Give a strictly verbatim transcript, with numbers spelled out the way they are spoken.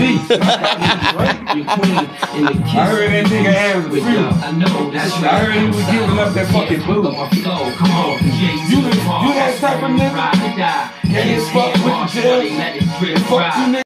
beast. I heard that nigga ass was free. I heard he was giving up that fucking booze. Come on, You, you that type of nigga? Yeah, you fuck with the jail. Fuck you niggas.